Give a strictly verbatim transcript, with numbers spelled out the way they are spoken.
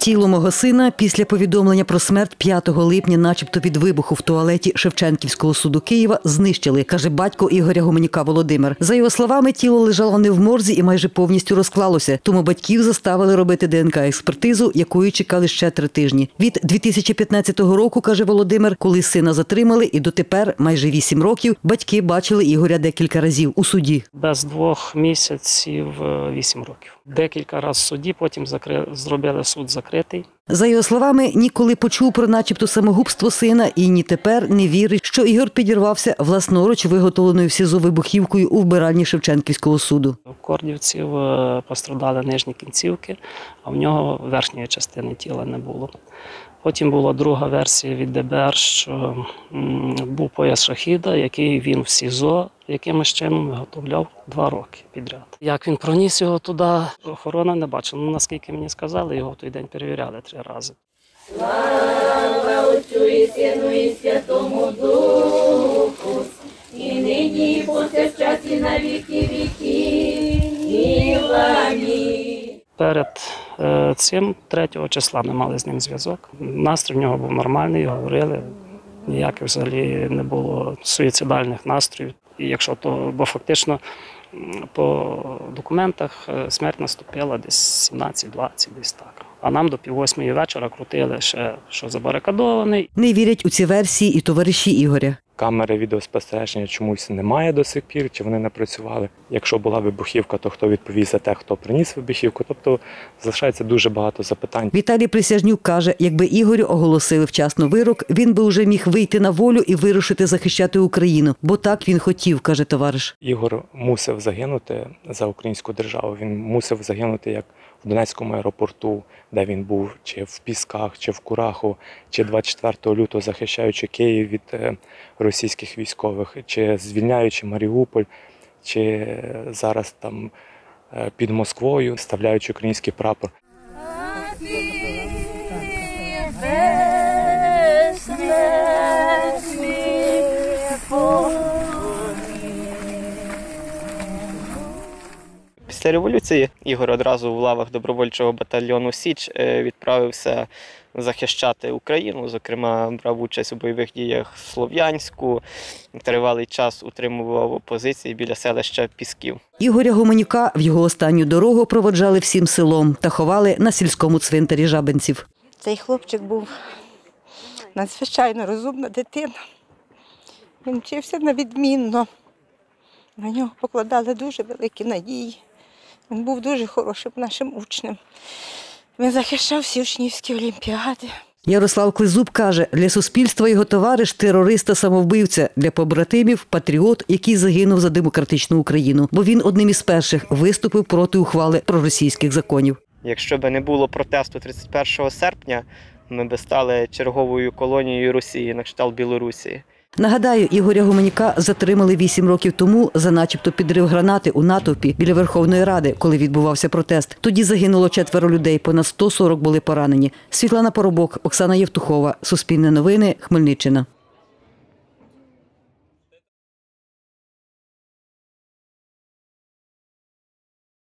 Тіло мого сина після повідомлення про смерть п'ятого липня, начебто від вибуху в туалеті Шевченківського суду Києва, знищили, каже батько Ігоря Гуменюка Володимир. За його словами, тіло лежало не в морзі і майже повністю розклалося, тому батьків заставили робити Де Ен Ка-експертизу, якої чекали ще три тижні. Від дві тисячі п'ятнадцятого року, каже Володимир, коли сина затримали, і дотепер, майже вісім років, батьки бачили Ігоря декілька разів у суді. Без двох місяців вісім років. Декілька разів в суді, потім закри... зробили суд закритий. За його словами, ніколи почув про начебто самогубство сина і ні тепер не вірить, що Ігор підірвався власноруч виготовленою в СІЗО вибухівкою у вбиральні Шевченківського суду. У кордівців постраждали нижні кінцівки, а в нього верхньої частини тіла не було. Потім була друга версія від Де Бе Ер, що був пояс шахіда, який він в СІЗО якимось чином виготовляв два роки підряд. Як він проніс його туди, охорона не бачила. Ну, наскільки мені сказали, його в той день перевіряли три рази. Слава Отцю і Сину і Святому Духу, і нині, і повсякчас, і на віки віків. Амінь. Перед цим третього числа ми мали з ним зв'язок. Настрій в нього був нормальний, говорили. Ніяких взагалі не було суїцидальних настроїв. І якщо то, бо фактично по документах смерть наступила десь сімнадцять-двадцять, десь так. А нам до пів восьмої вечора крутили ще, що забарикадований. Не вірять у ці версії і товариші Ігоря. Камери відеоспостереження чомусь немає до сих пір, чи вони не працювали. Якщо була вибухівка, то хто відповість за те, хто приніс вибухівку. Тобто залишається дуже багато запитань. Віталій Присяжнюк каже, якби Ігорю оголосили вчасно вирок, він би вже міг вийти на волю і вирушити захищати Україну. Бо так він хотів, каже товариш. Ігор мусив загинути за українську державу. Він мусив загинути як в Донецькому аеропорту, де він був, чи в Пісках, чи в Кураху, чи двадцять четвертого лютого захищаючи Київ від російських військових, чи звільняючи Маріуполь, чи зараз там під Москвою, вставляючи український прапор. Після революції Ігор одразу в лавах добровольчого батальйону «Січ» відправився захищати Україну. Зокрема, брав участь у бойових діях в Слов'янську, тривалий час утримував позиції біля селища Пісків. Ігоря Гуменюка в його останню дорогу проводжали всім селом та ховали на сільському цвинтарі Жабинців. Цей хлопчик був надзвичайно розумна дитина. Він вчився на відмінно. На нього покладали дуже великі надії. Він був дуже хорошим нашим учнем. Він захищав всі учнівські олімпіади. Ярослав Клизуб каже, для суспільства його товариш – терорист та самовбивця, для побратимів – патріот, який загинув за демократичну Україну. Бо він одним із перших виступив проти ухвали проросійських законів. Якщо б не було протесту тридцять першого серпня, ми б стали черговою колонією Росії на кшталт Білорусі. Нагадаю, Ігоря Гуменюка затримали вісім років тому за начебто підрив гранати у натовпі біля Верховної Ради, коли відбувався протест. Тоді загинуло четверо людей, понад сто сорок були поранені. Світлана Поробок, Оксана Євтухова, Суспільне новини, Хмельниччина.